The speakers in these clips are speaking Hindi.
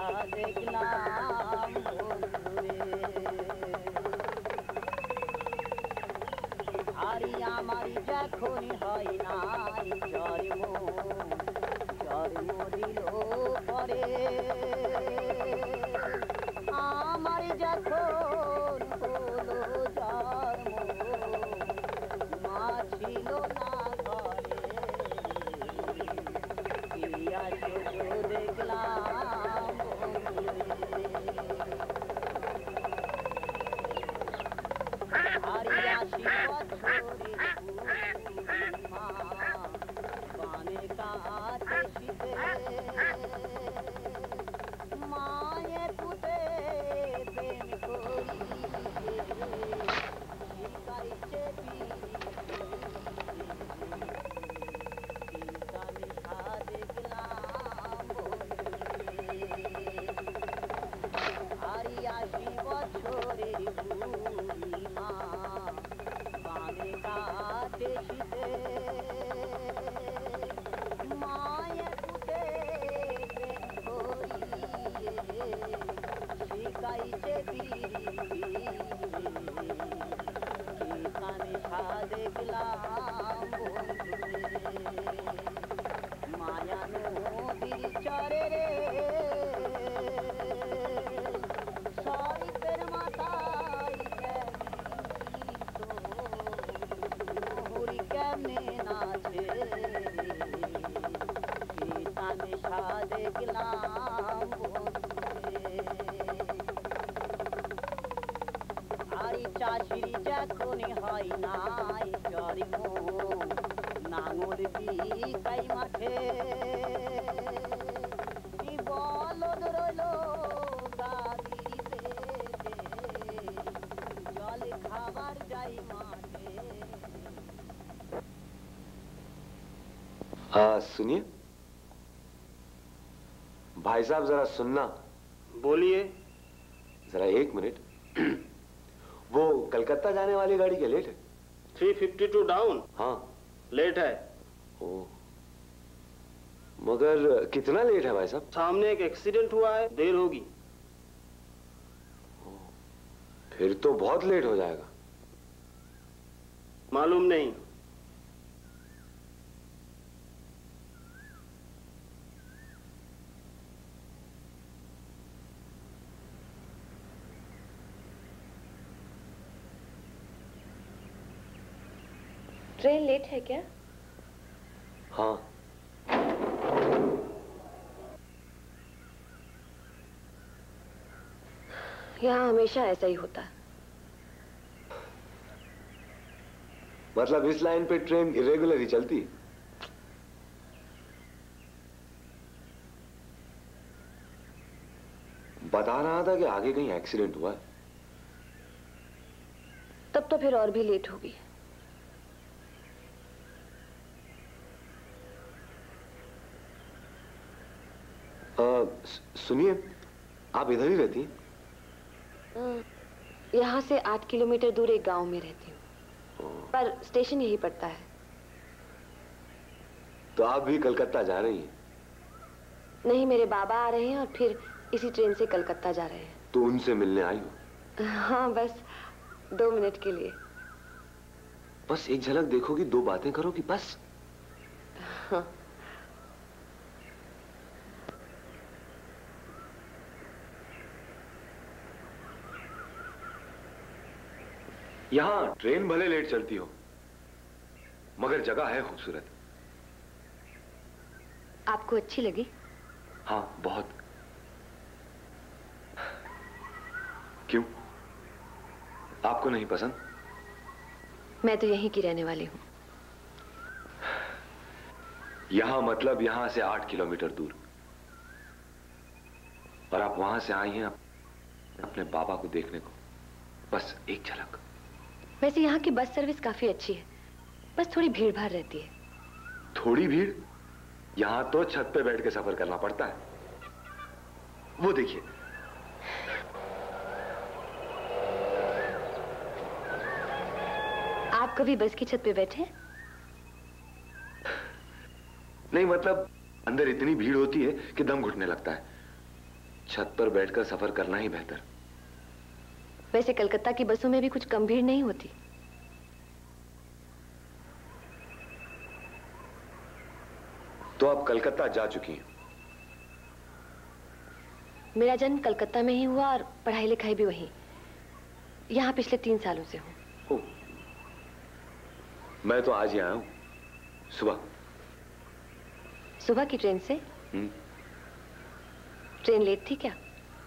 দেখলাম বন্ধুরে আরে আমারই যখনই হয় নাই জন্ম দিল পরে আমার যখন হলো জন্ম মা ছিল না ঘরে দেখলাম আরে ৮০ বছরের মা বানে কাছে শীতে মায়ের পুতে প্রেম করিয়ে শিখাইছে দেখলাম আরে ৮০ বছরের বুড়ি মা বানে কাছে শীতে মায়ের পুতে প্রেম করিয়ে শিখাইছে এখানে দেখলাম মায়া নদীর চরে রে শরীফের মাথায় কেমনে নাচে এখানে দেখলাম আরে চাষির যখনই হয় নাই জন্ম নাঙল বিকাই মাঠে বলদ রইল গাদিতে জল খাবার যাই মাঠে। हाँ सुनिए भाई साहब जरा सुनना। बोलिए। जरा 1 मिनट वो कलकत्ता जाने वाली गाड़ी क्या लेट है? 352 डाउन। हाँ लेट है। ओ मगर कितना लेट है भाई साहब? सामने एक एक्सीडेंट हुआ है, देर होगी। फिर तो बहुत लेट हो जाएगा। मालूम नहीं। ट्रेन लेट है क्या? हाँ यहाँ हमेशा ऐसा ही होता है। मतलब इस लाइन पे ट्रेन इरेगुलर ही चलती? बता रहा था कि आगे कहीं एक्सीडेंट हुआ है। तब तो फिर और भी लेट होगी। सुनिए आप इधर ही रहती हैं? यहाँ से 8 किलोमीटर दूर एक गांव में रहती हूँ, पर स्टेशन यही पड़ता है। तो आप भी कलकत्ता जा रही हैं? नहीं, मेरे बाबा आ रहे हैं और फिर इसी ट्रेन से कलकत्ता जा रहे हैं। तो उनसे मिलने आई हो? हाँ, बस 2 मिनट के लिए। बस एक झलक देखोगी, 2 बातें करोगी बस? हाँ। यहाँ ट्रेन भले लेट चलती हो, मगर जगह है खूबसूरत। आपको अच्छी लगी? हाँ बहुत। क्यों, आपको नहीं पसंद? मैं तो यहीं की रहने वाली हूँ। यहाँ मतलब यहाँ से 8 किलोमीटर दूर, और आप वहां से आई हैं अपने बाबा को देखने को। बस एक झलक। वैसे यहाँ की बस सर्विस काफी अच्छी है, बस थोड़ी भीड़ भाड़ रहती है। थोड़ी भीड़? यहाँ तो छत पे बैठ के सफर करना पड़ता है। वो देखिए, आप कभी बस की छत पे बैठे? नहीं, मतलब अंदर इतनी भीड़ होती है कि दम घुटने लगता है। छत पर बैठकर सफर करना ही बेहतर। वैसे कलकत्ता की बसों में भी कुछ कम भीड़ नहीं होती। तो आप कलकत्ता जा चुकी हैं? मेरा जन्म कलकत्ता में ही हुआ और पढ़ाई लिखाई भी वहीं। यहाँ पिछले 3 सालों से हूँ। मैं तो आज ही आया हूँ, सुबह। सुबह की ट्रेन से? ट्रेन लेट थी क्या?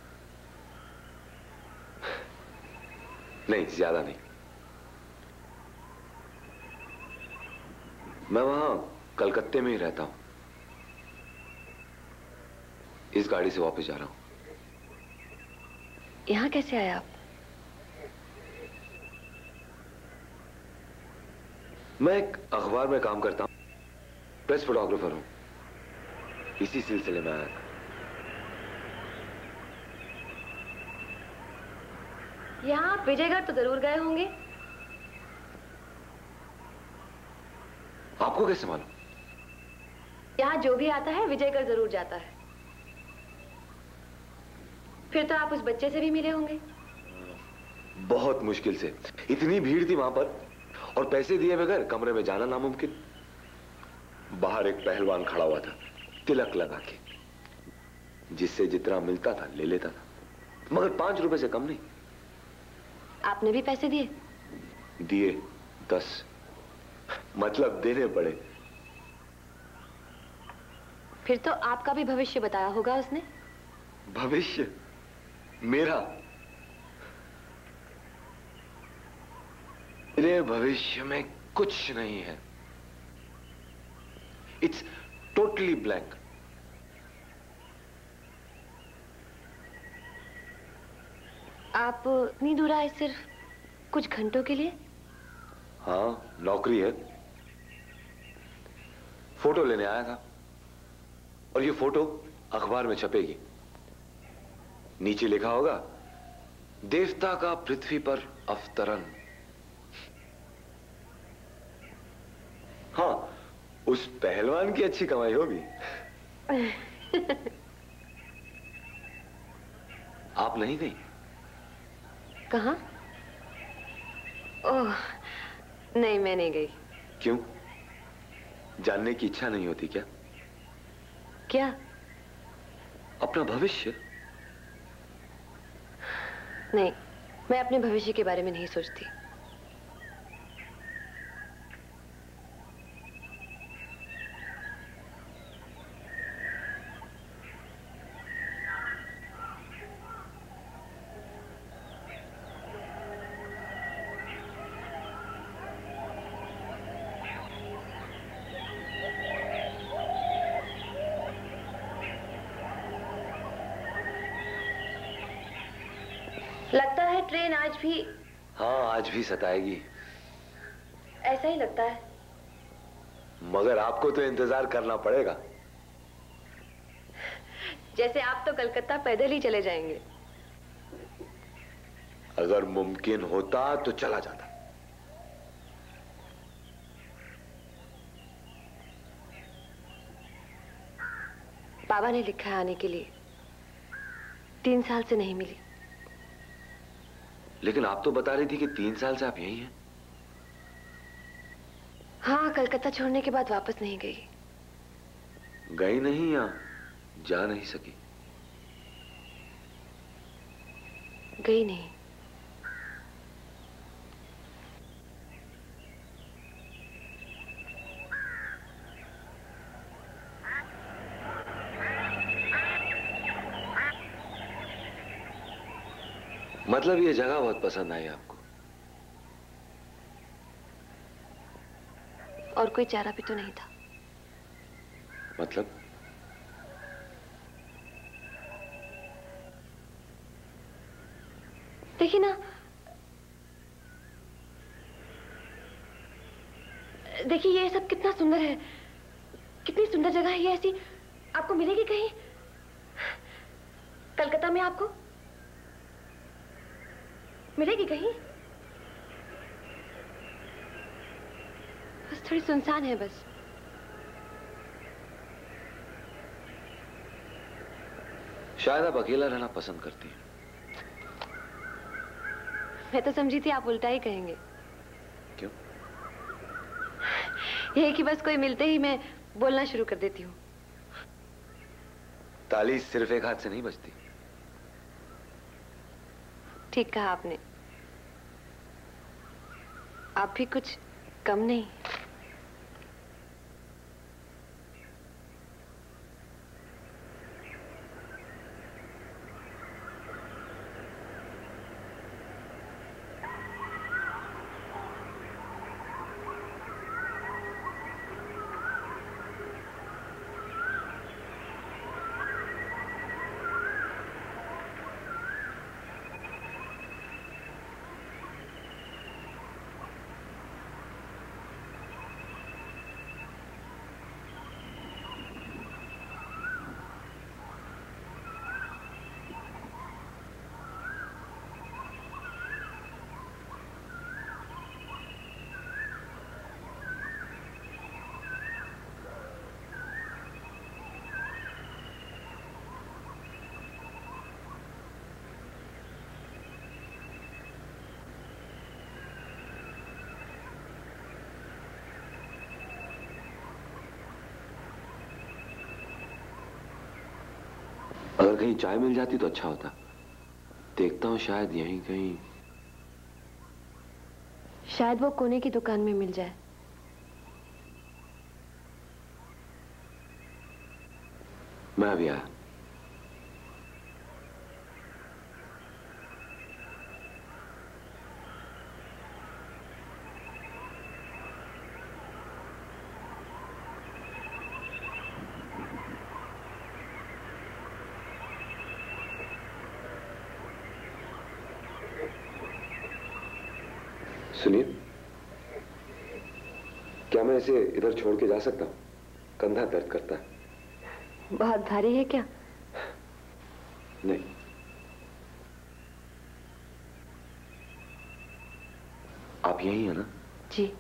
नहीं, ज्यादा नहीं। मैं वहां कलकत्ते में ही रहता हूं। इस गाड़ी से वापस जा रहा हूं। यहाँ कैसे आए आप? मैं एक अखबार में काम करता हूं, प्रेस फोटोग्राफर हूं। इसी सिलसिले में आया था। यहाँ आप विजयगढ़ तो जरूर गए होंगे। आपको कैसे मालूम? यहाँ जो भी आता है विजयगढ़ जरूर जाता है। फिर तो आप उस बच्चे से भी मिले होंगे। बहुत मुश्किल से। इतनी भीड़ थी वहां पर, और पैसे दिए बगैर कमरे में जाना नामुमकिन। बाहर एक पहलवान खड़ा हुआ था, तिलक लगा के। जिससे जितना मिलता था ले लेता था, मगर 5 रुपए से कम नहीं। आपने भी पैसे दिए? दिए 10, मतलब देने पड़े। फिर तो आपका भी भविष्य बताया होगा उसने। भविष्य मेरा? मेरे भविष्य में कुछ नहीं है। It's totally blank. आप इतनी दूर आए सिर्फ कुछ घंटों के लिए? हाँ, नौकरी है। फोटो लेने आया था, और ये फोटो अखबार में छपेगी। नीचे लिखा होगा, देवता का पृथ्वी पर अवतरण। हाँ, उस पहलवान की अच्छी कमाई होगी। आप नहीं गई? कहाँ? ओह, नहीं, मैं नहीं गई। क्यों? जानने की इच्छा नहीं होती क्या? क्या? अपना भविष्य? नहीं, मैं अपने भविष्य के बारे में नहीं सोचती। लगता है ट्रेन आज भी। हाँ, आज भी सताएगी। ऐसा ही लगता है। मगर आपको तो इंतजार करना पड़ेगा। जैसे आप तो कलकत्ता पैदल ही चले जाएंगे। अगर मुमकिन होता तो चला जाता। बाबा ने लिखा है आने के लिए। 3 साल से नहीं मिली। लेकिन आप तो बता रही थी कि 3 साल से आप यहीं हैं। हाँ, कलकत्ता छोड़ने के बाद वापस नहीं गई। गई नहीं या जा नहीं सकी? गई नहीं। मतलब ये जगह बहुत पसंद आई आपको? और कोई चारा भी तो नहीं था। मतलब? देखिए ना, देखिए ये सब कितना सुंदर है। कितनी सुंदर जगह है ये। ऐसी आपको मिलेगी कहीं कलकत्ता में? आपको मिलेगी कहीं? बस थोड़ी सुनसान है बस। शायद आप अकेला रहना पसंद करती हैं। मैं तो समझी थी आप उल्टा ही कहेंगे। क्यों? ये कि बस कोई मिलते ही मैं बोलना शुरू कर देती हूँ। ताली सिर्फ एक हाथ से नहीं बजती। ठीक कहा आपने। आप भी कुछ कम नहीं। अगर कहीं चाय मिल जाती तो अच्छा होता। देखता हूँ शायद यहीं कहीं। शायद वो कोने की दुकान में मिल जाए। मैं अभी आया। सुनिए, क्या मैं इसे इधर छोड़ के जा सकता हूँ? कंधा दर्द करता है। बहुत भारी है क्या? नहीं। आप यहीं हैं ना? जी।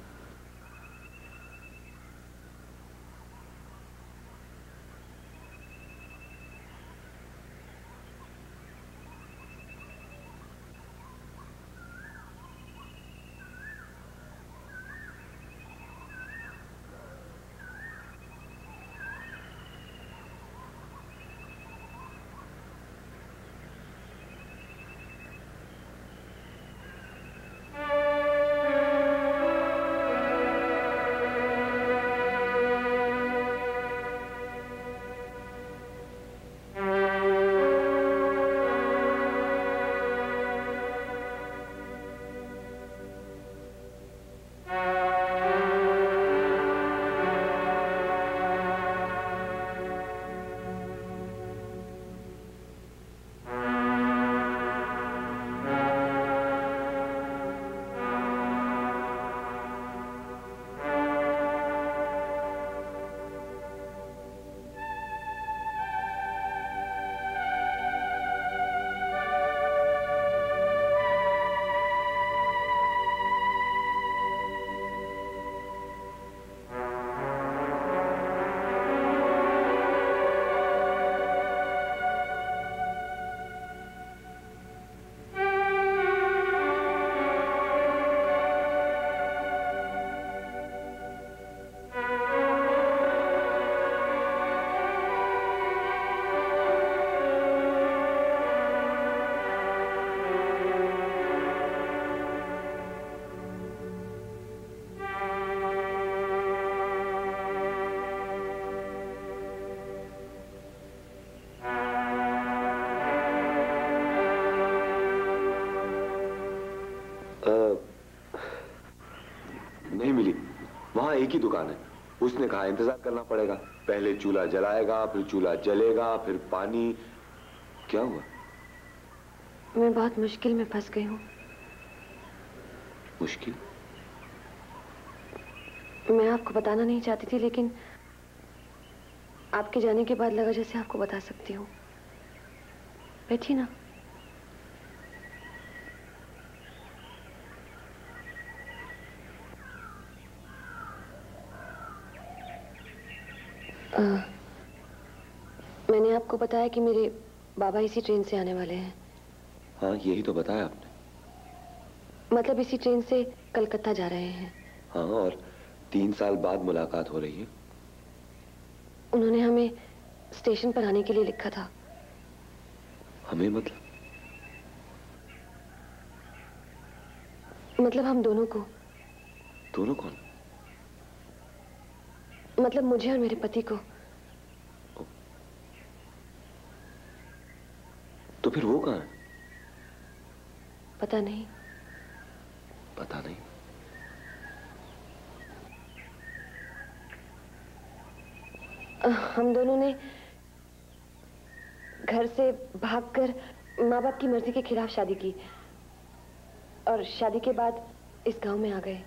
नहीं मिली। वहां एक ही दुकान है। उसने कहा इंतजार करना पड़ेगा। पहले चूल्हा जलाएगा, फिर चूल्हा जलेगा, फिर पानी। क्या हुआ? मैं बहुत मुश्किल में फंस गई हूँ। मुश्किल? मैं आपको बताना नहीं चाहती थी, लेकिन आपके जाने के बाद लगा जैसे आपको बता सकती हूँ। बैठिए ना। मैंने आपको बताया कि मेरे बाबा इसी ट्रेन से आने वाले हैं। हाँ, यही तो बताया आपने। मतलब इसी ट्रेन से कलकत्ता जा रहे हैं। हाँ, और 3 साल बाद मुलाकात हो रही है। उन्होंने हमें स्टेशन पर आने के लिए लिखा था। हमें मतलब हम दोनों को। दोनों कौन? मतलब मुझे और मेरे पति को। तो फिर वो कहाँ है? पता नहीं। पता नहीं। हम दोनों ने घर से भागकर माँ बाप की मर्जी के खिलाफ शादी की और शादी के बाद इस गांव में आ गए।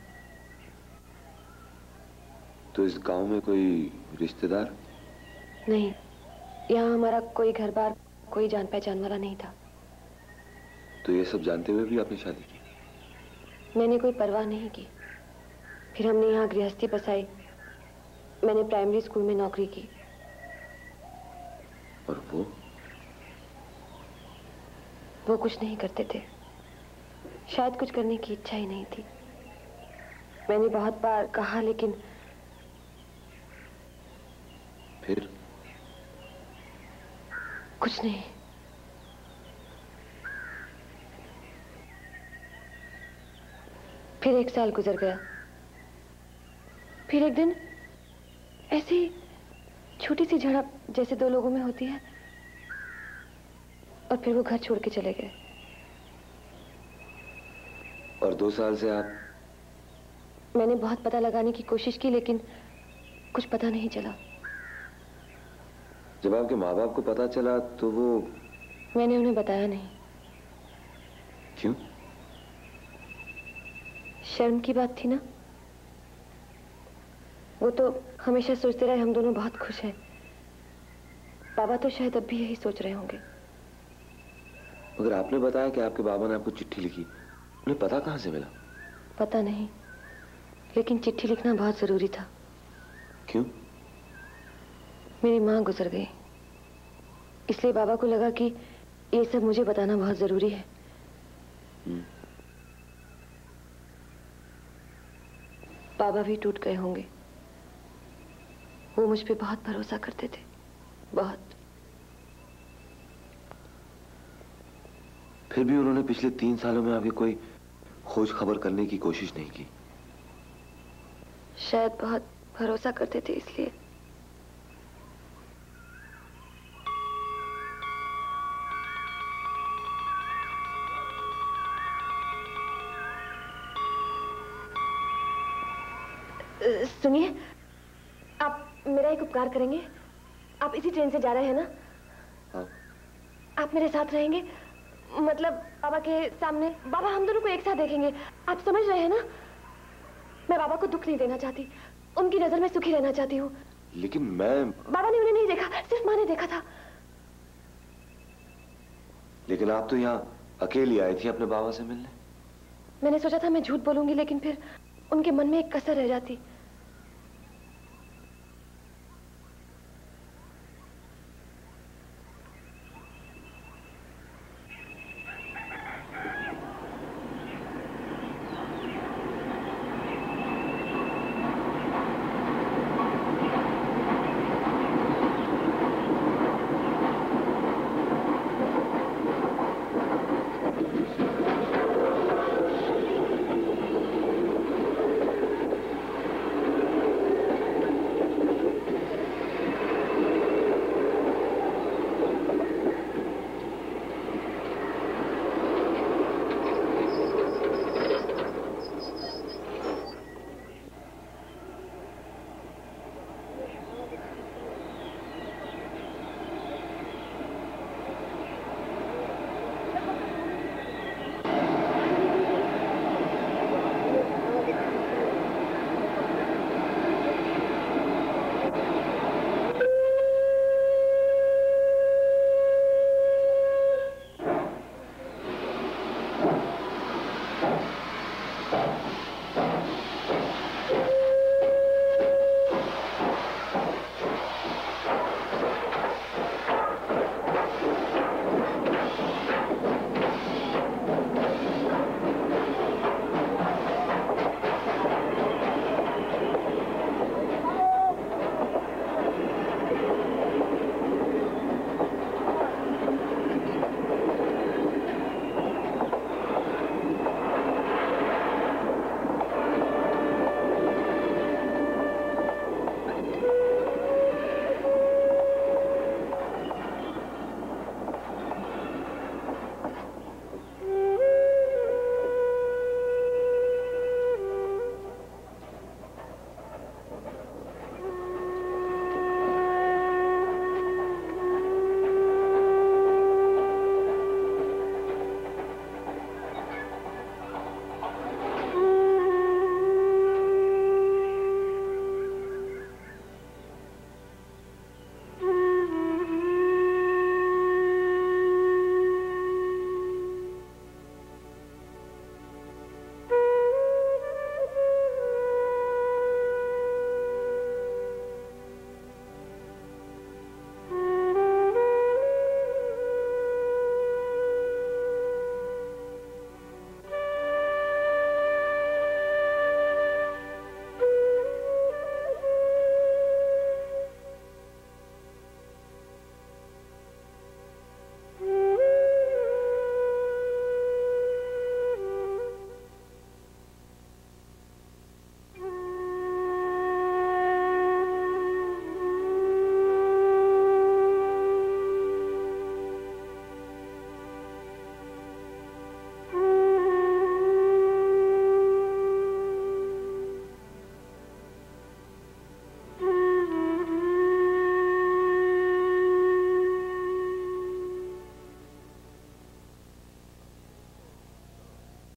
तो इस गांव में कोई रिश्तेदार? नहीं, यहाँ हमारा कोई घर बार, कोई जान पहचान वाला नहीं था। तो ये सब जानते हुए भी आपने शादी की? मैंने कोई परवाह नहीं की। फिर हमने यहाँ गृहस्थी बसाई। मैंने प्राइमरी स्कूल में नौकरी की। और वो कुछ नहीं करते थे। शायद कुछ करने की इच्छा ही नहीं थी। मैंने बहुत बार कहा, लेकिन फिर कुछ नहीं। फिर 1 साल गुजर गया। फिर एक दिन ऐसी छोटी सी झड़प जैसे 2 लोगों में होती है, और फिर वो घर छोड़ के चले गए। और 2 साल से आप? मैंने बहुत पता लगाने की कोशिश की, लेकिन कुछ पता नहीं चला। जब आपके माँ बाप को पता चला तो वो? मैंने उन्हें बताया नहीं। क्यों? शर्म की बात थी ना। वो तो हमेशा सोचते रहे हम दोनों बहुत खुश हैं। बाबा तो शायद अब भी यही सोच रहे होंगे। मगर आपने बताया कि आपके बाबा ने आपको चिट्ठी लिखी। उन्हें पता कहाँ से मिला? पता नहीं, लेकिन चिट्ठी लिखना बहुत जरूरी था। क्यों? मेरी माँ गुजर गई, इसलिए बाबा को लगा कि ये सब मुझे बताना बहुत जरूरी है। बाबा भी टूट गए होंगे। वो मुझ पे बहुत भरोसा करते थे, बहुत। फिर भी उन्होंने पिछले 3 सालों में आपकी कोई खोज खबर करने की कोशिश नहीं की? शायद बहुत भरोसा करते थे, इसलिए। सुनिए, आप मेरा एक उपकार करेंगे? आप इसी ट्रेन से जा रहे हैं ना? हाँ। आप मेरे साथ रहेंगे? मतलब बाबा के सामने। बाबा हम दोनों को एक साथ देखेंगे। आप समझ रहे हैं ना? मैं बाबा को दुख नहीं देना चाहती। उनकी नजर में सुखी रहना चाहती हूँ। लेकिन मैं... बाबा ने उन्हें नहीं देखा, सिर्फ माँ ने देखा था। लेकिन आप तो यहाँ अकेली आई थी अपने बाबा से मिलने। मैंने सोचा था मैं झूठ बोलूंगी, लेकिन फिर उनके मन में एक कसर रह जाती।